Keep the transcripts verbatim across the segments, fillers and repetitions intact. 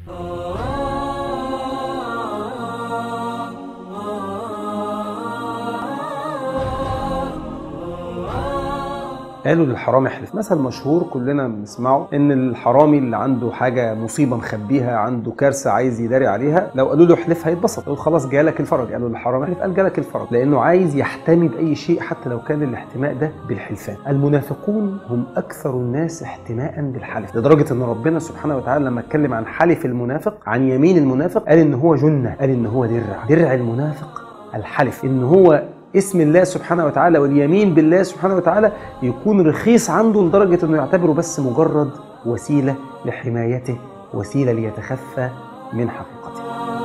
قالوا للحرامي احلف. مثل مشهور كلنا بنسمعه ان الحرامي اللي عنده حاجه مصيبه مخبيها، عنده كارثه عايز يداري عليها، لو قالوا له احلف هيتبسط، يقول خلاص جالك الفرج. قالوا للحرامي احلف، قال جالك الفرج، لانه عايز يحتمي باي شيء حتى لو كان الاحتماء ده بالحلفان. المنافقون هم اكثر الناس احتماء بالحلف، لدرجه ان ربنا سبحانه وتعالى لما اتكلم عن حلف المنافق، عن يمين المنافق، قال ان هو جنه، قال ان هو درع. درع المنافق الحلف، ان هو اسم الله سبحانه وتعالى واليمين بالله سبحانه وتعالى يكون رخيص عنده لدرجة أنه يعتبره بس مجرد وسيلة لحمايته، وسيلة ليتخفى من حقيقته.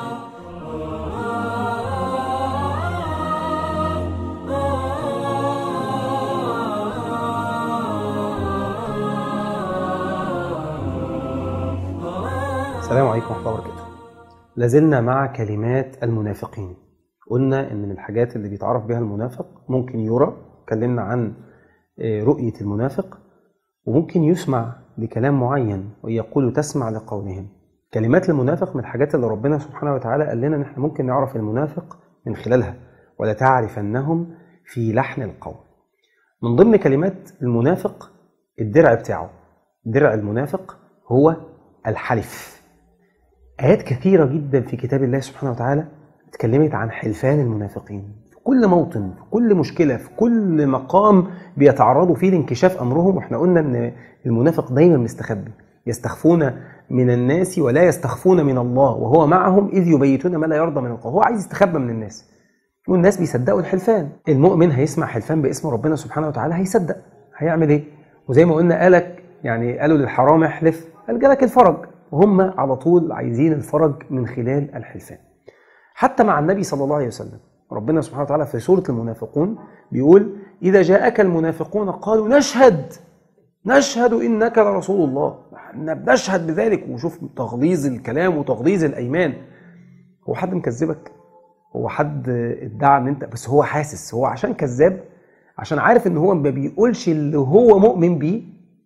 السلام عليكم ورحمة الله وبركاته. لازلنا مع كلمات المنافقين. قلنا ان من الحاجات اللي بيتعرف بها المنافق ممكن يرى، اتكلمنا عن رؤية المنافق، وممكن يسمع لكلام معين ويقول تسمع لقولهم. كلمات المنافق من الحاجات اللي ربنا سبحانه وتعالى قال لنا ان احنا ممكن نعرف المنافق من خلالها، ولا تعرفنهم في لحن القول. من ضمن كلمات المنافق الدرع بتاعه. درع المنافق هو الحلف. آيات كثيرة جدا في كتاب الله سبحانه وتعالى اتكلمت عن حلفان المنافقين في كل موطن، في كل مشكلة، في كل مقام بيتعرضوا فيه لانكشاف أمرهم. واحنا قلنا ان المنافق دايما مستخبي، يستخفون من الناس ولا يستخفون من الله وهو معهم إذ يبيتون ما لا يرضى من القول. هو عايز يستخبى من الناس، والناس بيصدقوا الحلفان. المؤمن هيسمع حلفان باسم ربنا سبحانه وتعالى هيصدق، هيعمل ايه؟ وزي ما قلنا قالك يعني قالوا للحرام احلف، قال جالك الفرج، وهم على طول عايزين الفرج من خلال الحلفان. حتى مع النبي صلى الله عليه وسلم ربنا سبحانه وتعالى في سورة المنافقون بيقول إذا جاءك المنافقون قالوا نشهد نشهد إنك لرسول الله. احنا بنشهد بذلك. وشوف تغليظ الكلام وتغليظ الأيمان. هو حد مكذبك؟ هو حد ادعى ان انت بس هو حاسس؟ هو عشان كذاب، عشان عارف ان هو ما بيقولش اللي هو مؤمن بيه،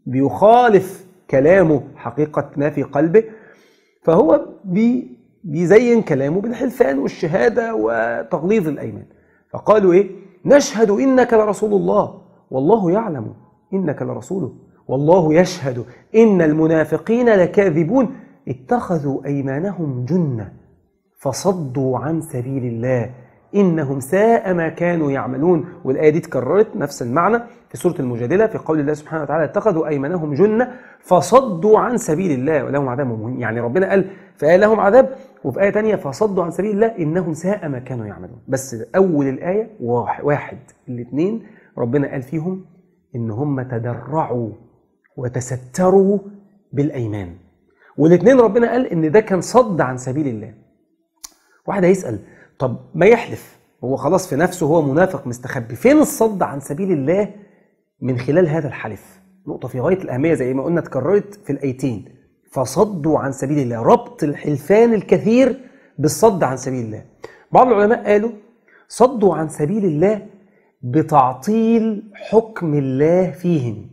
بيخالف كلامه حقيقة ما في قلبه، فهو بي بيزين كلامه بالحلفان والشهادة وتغليظ الأيمان. فقالوا إيه؟ نشهد إنك لرسول الله والله يعلم إنك لرسوله والله يشهد إن المنافقين لكاذبون اتخذوا أيمانهم جنة فصدوا عن سبيل الله إنهم ساء ما كانوا يعملون. والآية دي تكررت نفس المعنى في سورة المجادلة في قول الله سبحانه وتعالى اتخذوا أيمانهم جنة فصدوا عن سبيل الله ولهم عذاب مهين. يعني ربنا قال في آية لهم عذاب، وفي آية تانية فصدوا عن سبيل الله إنهم ساء ما كانوا يعملون. بس أول الآية واحد، الاثنين ربنا قال فيهم إن هم تدرعوا وتستروا بالأيمان، والاثنين ربنا قال إن ده كان صد عن سبيل الله. واحد هيسأل طب ما يحلف، هو خلاص في نفسه هو منافق مستخبي، فين الصد عن سبيل الله من خلال هذا الحلف؟ نقطة في غاية الأهمية زي ما قلنا اتكررت في الآيتين، فصدوا عن سبيل الله، ربط الحلفان الكثير بالصد عن سبيل الله. بعض العلماء قالوا صدوا عن سبيل الله بتعطيل حكم الله فيهم،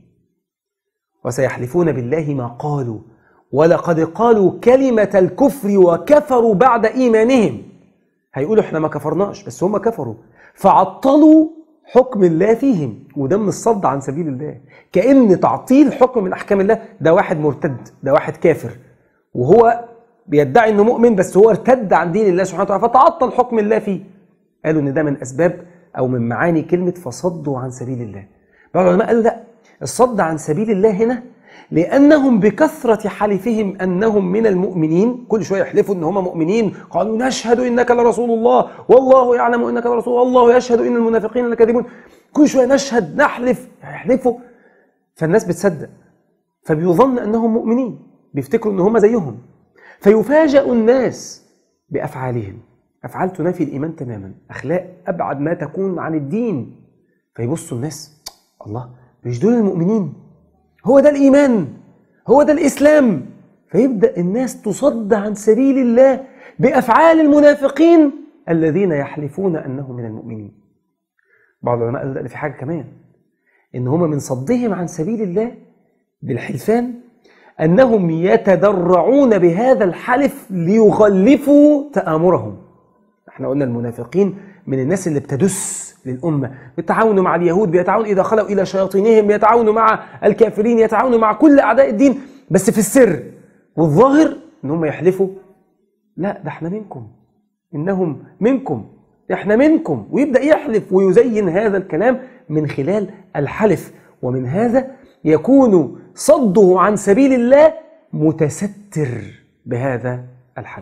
وسيحلفون بالله ما قالوا ولقد قالوا كلمة الكفر وكفروا بعد إيمانهم. هيقولوا احنا ما كفرناش بس هم كفروا، فعطلوا حكم الله فيهم، وده من الصد عن سبيل الله. كأن تعطيل حكم من أحكام الله، ده واحد مرتد، ده واحد كافر، وهو بيدعي انه مؤمن بس هو ارتد عن دين الله سبحانه وتعالى فتعطل حكم الله فيه. قالوا ان ده من أسباب أو من معاني كلمة فصدوا عن سبيل الله. بعض العلماء قالوا لا، الصد عن سبيل الله هنا لأنهم بكثرة حلفهم أنهم من المؤمنين، كل شوية يحلفوا أن هم مؤمنين، قالوا نشهد إنك لرسول الله والله يعلم إنك لرسول الله والله يشهد إن المنافقين لكاذبون. كل شوية نشهد نحلف يحلفوا، فالناس بتصدق فبيظن أنهم مؤمنين، بيفتكروا أن هم زيهم، فيفاجأ الناس بأفعالهم، أفعال تنافي الإيمان تماما، أخلاق أبعد ما تكون عن الدين. فيبصوا الناس الله، مش دول المؤمنين؟ هو ده الإيمان، هو ده الإسلام. فيبدأ الناس تصد عن سبيل الله بأفعال المنافقين الذين يحلفون أنهم من المؤمنين. بعض العلماء قالوا لا، في حاجة كمان، إن هم من صدهم عن سبيل الله بالحلفان أنهم يتدرعون بهذا الحلف ليغلفوا تآمرهم. احنا قلنا المنافقين من الناس اللي بتدس للأمة، بيتعاونوا مع اليهود، بيتعاونوا إذا خلوا إلى شياطينهم، بيتعاونوا مع الكافرين، يتعاونوا مع كل أعداء الدين، بس في السر والظاهر إنهم يحلفوا لا ده احنا منكم، إنهم منكم، احنا منكم، ويبدأ يحلف ويزين هذا الكلام من خلال الحلف. ومن هذا يكون صده عن سبيل الله متستر بهذا الحلف.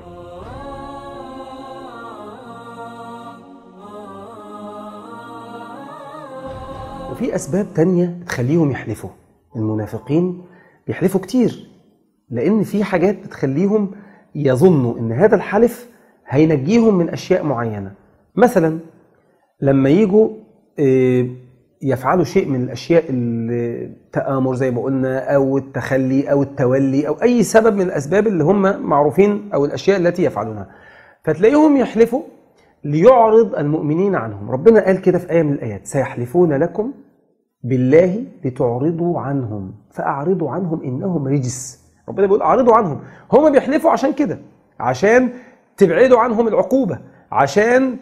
وفي أسباب تانية تخليهم يحلفوا. المنافقين بيحلفوا كتير لأن في حاجات بتخليهم يظنوا إن هذا الحلف هينجيهم من أشياء معينة. مثلا لما يجوا يفعلوا شيء من الأشياء التآمر زي ما قلنا، أو التخلي أو التولي أو أي سبب من الأسباب اللي هم معروفين أو الأشياء التي يفعلونها، فتلاقيهم يحلفوا ليعرض المؤمنين عنهم. ربنا قال كده في آية من الآيات: سيحلفون لكم بالله لتعرضوا عنهم فأعرضوا عنهم إنهم رجس. ربنا بيقول أعرضوا عنهم. هم بيحلفوا عشان كده، عشان تبعدوا عنهم العقوبة، عشان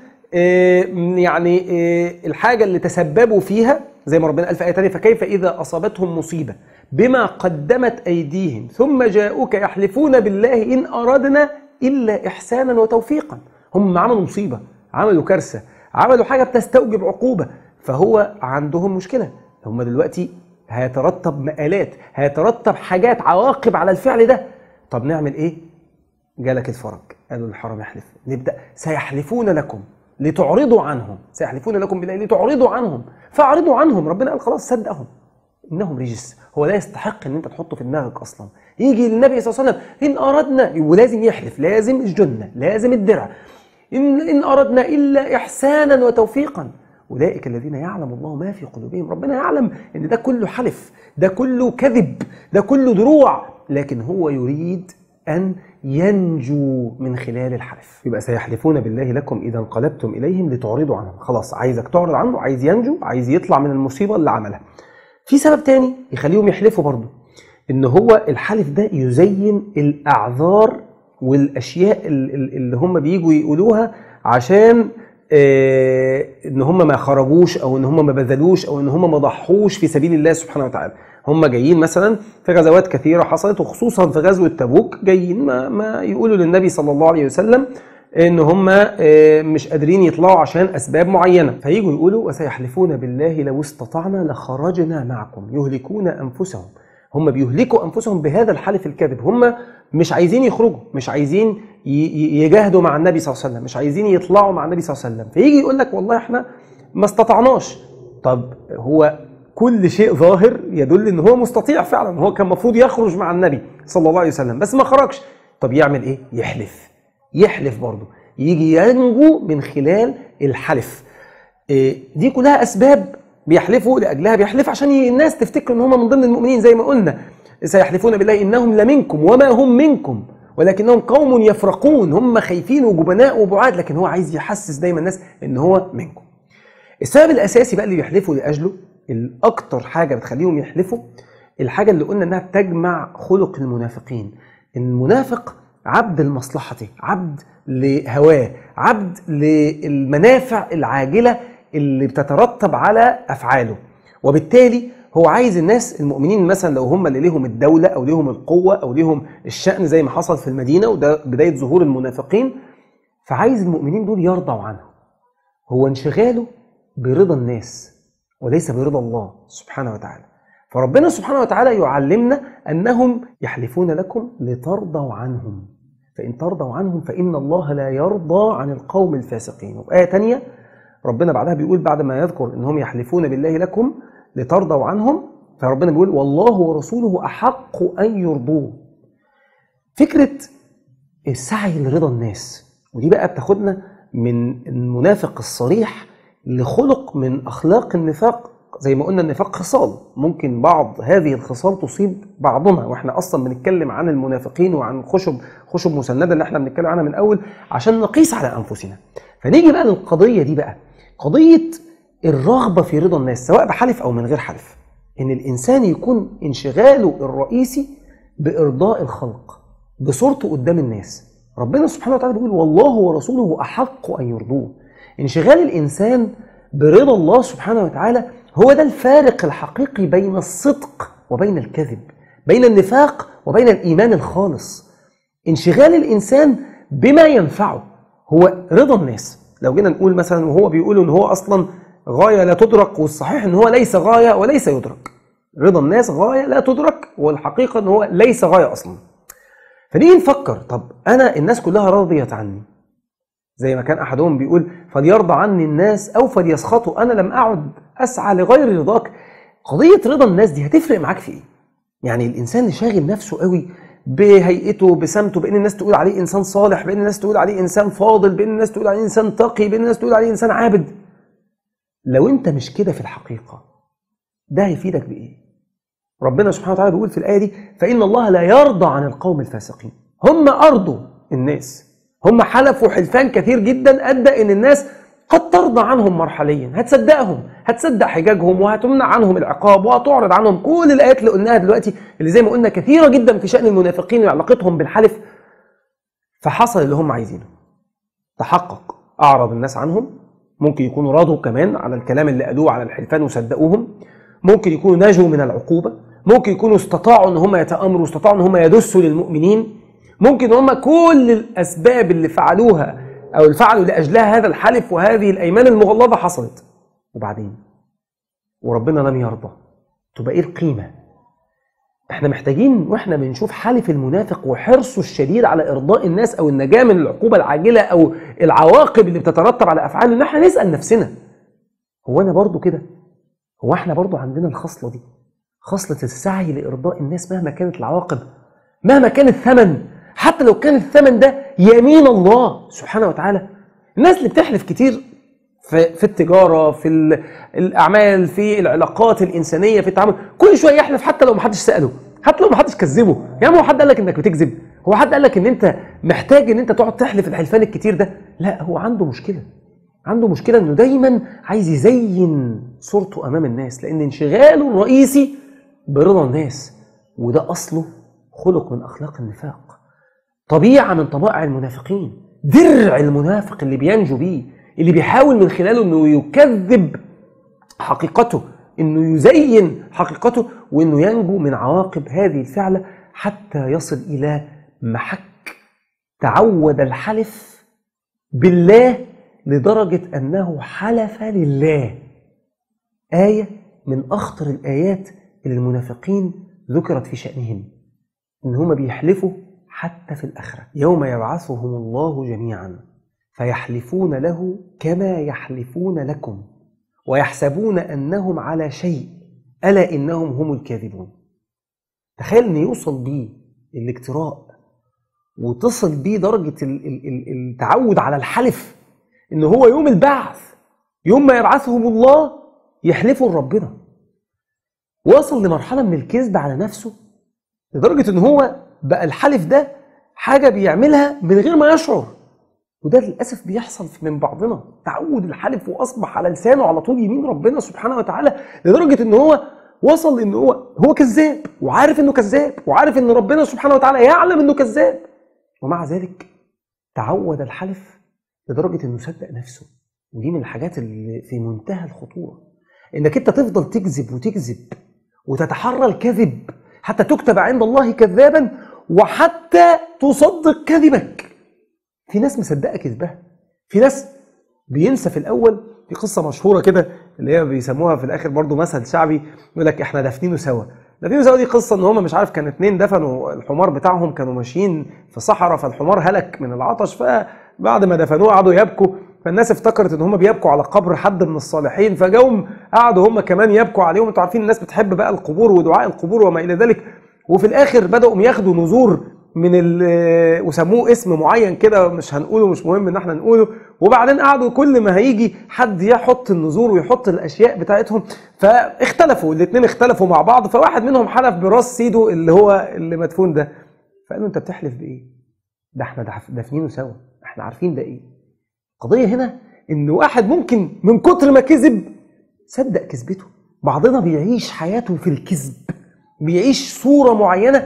يعني الحاجة اللي تسببوا فيها، زي ما ربنا قال في آية تانية: فكيف إذا أصابتهم مصيبة بما قدمت أيديهم ثم جاءوك يحلفون بالله إن أردنا إلا إحسانا وتوفيقا. هم عملوا مصيبة، عملوا كارثة، عملوا حاجة بتستوجب عقوبة، فهو عندهم مشكلة. هم دلوقتي هيترتب مآلات، هيترتب حاجات، عواقب على الفعل ده. طب نعمل إيه؟ جالك الفرج، قالوا الحرام يحلف. نبدأ: سيحلفون لكم لتعرضوا عنهم، سيحلفون لكم بالله لتعرضوا عنهم فاعرضوا عنهم. ربنا قال خلاص صدقهم، انهم رجس. هو لا يستحق ان انت تحطه في دماغك اصلا. يجي للنبي صلى الله عليه وسلم: ان اردنا، ولازم يحلف، لازم الجنه، لازم الدرع، ان ان اردنا الا احسانا وتوفيقا اولئك الذين يعلم الله ما في قلوبهم. ربنا يعلم ان ده كله حلف، ده كله كذب، ده كله دروع، لكن هو يريد ان ينجو من خلال الحلف. يبقى سيحلفون بالله لكم إذا انقلبتم إليهم لتعرضوا عنهم. خلاص عايزك تعرض عنه، عايز ينجو، عايز يطلع من المصيبة اللي عملها. في سبب تاني يخليهم يحلفوا برضو، إن هو الحلف ده يزين الأعذار والأشياء اللي هم بييجوا يقولوها عشان آه إن هم ما خرجوش، أو إن هم ما بذلوش، أو إن هم ما ضحوش في سبيل الله سبحانه وتعالى. هم جايين مثلا في غزوات كثيرة حصلت، وخصوصا في غزوة تبوك، جايين ما, ما يقولوا للنبي صلى الله عليه وسلم ان هم مش قادرين يطلعوا عشان اسباب معينة، فييجوا يقولوا: وسيحلفون بالله لو استطعنا لخرجنا معكم يهلكون انفسهم. هم بيهلكوا انفسهم بهذا الحلف الكاذب. هم مش عايزين يخرجوا، مش عايزين يجاهدوا مع النبي صلى الله عليه وسلم، مش عايزين يطلعوا مع النبي صلى الله عليه وسلم، فيجي يقول لك: والله احنا ما استطعناش. طب هو كل شيء ظاهر يدل ان هو مستطيع فعلا، هو كان المفروض يخرج مع النبي صلى الله عليه وسلم بس ما خرجش. طب يعمل ايه؟ يحلف. يحلف برضه، يجي ينجو من خلال الحلف. إيه دي كلها اسباب بيحلفوا لاجلها. بيحلف عشان الناس تفتكر ان هم من ضمن المؤمنين، زي ما قلنا: سيحلفون بالله انهم لمنكم وما هم منكم ولكنهم قوم يفرقون. هم خايفين وجبناء وبعاد، لكن هو عايز يحسس دايما الناس ان هو منكم. السبب الاساسي بقى اللي بيحلفوا لاجله، الأكتر حاجة بتخليهم يحلفوا، الحاجة اللي قلنا أنها بتجمع خلق المنافقين. المنافق عبد المصلحة، عبد لهواه، عبد للمنافع العاجلة اللي بتترتب على أفعاله، وبالتالي هو عايز الناس المؤمنين مثلا لو هم اللي ليهم الدولة أو ليهم القوة أو ليهم الشأن زي ما حصل في المدينة، وده بداية ظهور المنافقين، فعايز المؤمنين دول يرضوا عنه. هو انشغاله برضا الناس وليس برضا الله سبحانه وتعالى. فربنا سبحانه وتعالى يعلمنا أنهم يحلفون لكم لترضوا عنهم، فإن ترضوا عنهم فإن الله لا يرضى عن القوم الفاسقين. وآية تانية ربنا بعدها بيقول، بعد ما يذكر أنهم يحلفون بالله لكم لترضوا عنهم، فربنا بيقول: والله ورسوله أحق أن يرضوه. فكرة السعي لرضا الناس، ودي بقى بتاخدنا من المنافق الصريح لخلق من أخلاق النفاق. زي ما قلنا النفاق خصال، ممكن بعض هذه الخصال تصيب بعضنا، واحنا أصلا بنتكلم عن المنافقين وعن خشب خشب مسندة اللي احنا بنتكلم عنها من أول عشان نقيس على أنفسنا. فنيجي بقى للقضية دي بقى، قضية الرغبة في رضا الناس سواء بحلف أو من غير حلف. إن الإنسان يكون انشغاله الرئيسي بإرضاء الخلق، بصورته قدام الناس. ربنا سبحانه وتعالى بيقول والله ورسوله أحق أن يرضوه. انشغال الإنسان برضا الله سبحانه وتعالى هو ده الفارق الحقيقي بين الصدق وبين الكذب، بين النفاق وبين الإيمان الخالص. انشغال الإنسان بما ينفعه هو رضا الناس. لو جينا نقول مثلا وهو بيقول ان هو اصلا غاية لا تدرك، والصحيح ان هو ليس غاية وليس يدرك. رضا الناس غاية لا تدرك، والحقيقة ان هو ليس غاية اصلا. فنيجي نفكر، طب انا الناس كلها راضية عني، زي ما كان احدهم بيقول فليرضى عني الناس او فليسخطوا، انا لم اعد اسعى لغير رضاك. قضية رضا الناس دي هتفرق معاك في ايه؟ يعني الانسان اللي شاغل نفسه قوي بهيئته، بسمته، بان الناس تقول عليه انسان صالح، بان الناس تقول عليه انسان فاضل، بان الناس تقول عليه انسان تقي، بان الناس تقول عليه انسان عابد، لو انت مش كده في الحقيقة ده هيفيدك بايه؟ ربنا سبحانه وتعالى بيقول في الآية دي فإن الله لا يرضى عن القوم الفاسقين. هم أرضوا الناس، هم حلفوا حلفان كثير جدا أدى إن الناس قد ترضى عنهم مرحليا، هتصدقهم، هتصدق حجاجهم، وهتمنع عنهم العقاب، وهتعرض عنهم كل الآيات اللي قلناها دلوقتي، اللي زي ما قلنا كثيرة جدا في شأن المنافقين وعلاقتهم بالحلف. فحصل اللي هم عايزينه، تحقق، أعرض الناس عنهم، ممكن يكونوا راضوا كمان على الكلام اللي قالوه على الحلفان وصدقوهم، ممكن يكونوا نجوا من العقوبة، ممكن يكونوا استطاعوا ان هم يتآمروا، استطاعوا ان هم يدسوا للمؤمنين، ممكن هم كل الأسباب اللي فعلوها أو اللي فعلوا لأجلها هذا الحلف وهذه الأيمان المغلظة حصلت، وبعدين وربنا لم يرضى، تبقى إيه القيمة؟ احنا محتاجين واحنا بنشوف حلف المنافق وحرصه الشديد على إرضاء الناس أو النجاة من العقوبة العاجلة أو العواقب اللي بتترتب على أفعاله، ان احنا نسأل نفسنا هو أنا برضو كده؟ هو احنا برضو عندنا الخصلة دي، خصلة السعي لإرضاء الناس مهما كانت العواقب، مهما كان الثمن، حتى لو كان الثمن ده يمين الله سبحانه وتعالى. الناس اللي بتحلف كتير في, في التجارة، في الأعمال، في العلاقات الإنسانية، في التعامل، كل شوية يحلف حتى لو محدش سأله، حتى لو محدش كذبه. يعني هو حد قال لك إنك بتكذب؟ هو حد قال لك إن أنت محتاج إن أنت تقعد تحلف الحلفان الكتير ده؟ لا، هو عنده مشكلة، عنده مشكلة إنه دايما عايز يزين صورته أمام الناس، لأن انشغاله الرئيسي برضا الناس، وده أصله خلق من أخلاق النفاق، طبيعة من طبائع المنافقين، درع المنافق اللي بينجو بيه، اللي بيحاول من خلاله إنه يكذب حقيقته، إنه يزين حقيقته، وإنه ينجو من عواقب هذه الفعلة حتى يصل إلى محك تعود الحلف بالله لدرجة أنه حلف لله. آية من أخطر الآيات اللي المنافقين ذكرت في شأنهم، إن هم بيحلفوا حتى في الآخرة. يوم يبعثهم الله جميعا فيحلفون له كما يحلفون لكم ويحسبون أنهم على شيء ألا إنهم هم الكاذبون. تخيل أن يوصل بيه الاجتراء وتصل بيه درجة التعود على الحلف، إن هو يوم البعث، يوم ما يبعثهم الله يحلفوا لربنا. وصل لمرحلة من الكذب على نفسه لدرجة إن هو بقى الحلف ده حاجة بيعملها من غير ما يشعر، وده للأسف بيحصل من بعضنا، تعود الحلف وأصبح على لسانه على طول يمين ربنا سبحانه وتعالى، لدرجة إن هو وصل إن هو هو كذاب، وعارف إنه كذاب، وعارف إن ربنا سبحانه وتعالى يعلم إنه كذاب، ومع ذلك تعود الحلف لدرجة إنه صدق نفسه. ودي من الحاجات اللي في منتهى الخطورة، إنك أنت تفضل تكذب وتكذب وتتحرى الكذب حتى تكتب عند الله كذابا، وحتى تصدق كذبك. في ناس مصدقه كذبها، في ناس بينسى في الاول. في قصه مشهوره كده اللي هي بيسموها في الاخر برضو مثل شعبي، يقول لك احنا دافنينه سوا. دافنينه سوا دي قصه ان هم مش عارف كان اتنين دفنوا الحمار بتاعهم، كانوا ماشيين في صحراء، فالحمار هلك من العطش، فبعد ما دفنوه قعدوا يبكوا، فالناس افتكرت ان هم بيبكوا على قبر حد من الصالحين، فجاهم قعدوا هم كمان يبكوا عليهم. انتوا عارفين الناس بتحب بقى القبور ودعاء القبور وما الى ذلك. وفي الاخر بداوا ياخدوا نذور من ال وسموه اسم معين كده مش هنقوله، مش مهم ان احنا نقوله. وبعدين قعدوا كل ما هيجي حد يحط النذور ويحط الاشياء بتاعتهم، فاختلفوا الاثنين، اختلفوا مع بعض. فواحد منهم حلف براس سيده اللي هو اللي مدفون ده، فقالوا انت بتحلف بايه؟ ده احنا دافنينه سوا، احنا عارفين ده ايه. القضيه هنا ان واحد ممكن من كتر ما كذب صدق كذبته. بعضنا بيعيش حياته في الكذب، بيعيش صوره معينه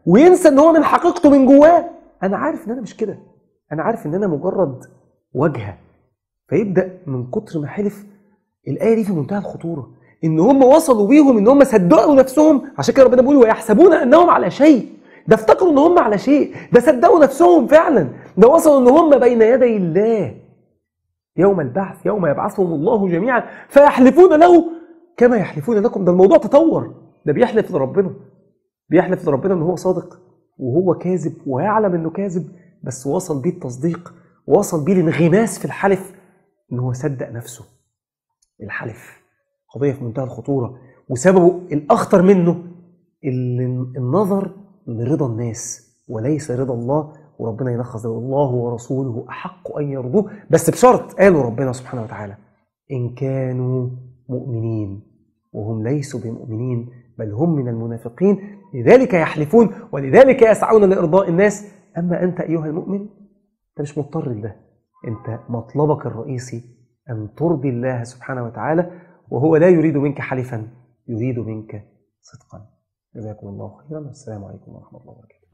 وينسى ان هو من حقيقته من جواه انا عارف ان انا مش كده، انا عارف ان انا مجرد واجهه. فيبدا من كتر ما حلف. الايه دي في منتهى الخطوره، ان هم وصلوا بيهم ان هم صدقوا نفسهم. عشان كده ربنا بيقول ويحسبون انهم على شيء. ده افتكروا ان هم على شيء، ده صدقوا نفسهم فعلا، ده وصلوا ان هم بين يدي الله يوم البعث، يوم يبعثهم الله جميعا فيحلفون له كما يحلفون لكم. ده الموضوع تطور، ده بيحلف لربنا، بيحلف لربنا ان هو صادق وهو كاذب ويعلم انه كاذب، بس وصل بيه التصديق، وصل بيه الانغماس في الحلف ان هو صدق نفسه. الحلف قضية في منتهى الخطورة، وسببه الأخطر منه النظر لرضا الناس وليس رضا الله. وربنا يلخص الله ورسوله أحق أن يرضوه، بس بشرط قالوا ربنا سبحانه وتعالى إن كانوا مؤمنين، وهم ليسوا بمؤمنين بل هم من المنافقين، لذلك يحلفون ولذلك يسعون لإرضاء الناس. أما أنت أيها المؤمن أنت مش مضطر لده، أنت مطلبك الرئيسي أن ترضي الله سبحانه وتعالى، وهو لا يريد منك حلفا، يريد منك صدقا. جزاكم الله خيرا، والسلام عليكم ورحمة الله وبركاته.